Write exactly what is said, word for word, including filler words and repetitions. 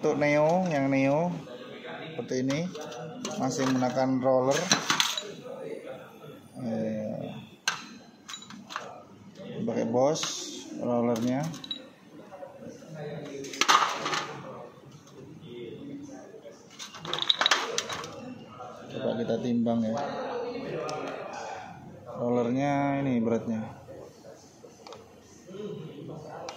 Untuk Neo, yang Neo seperti ini masih menggunakan roller. Eh, pakai Bosch rollernya. Coba kita timbang ya. Rollernya ini beratnya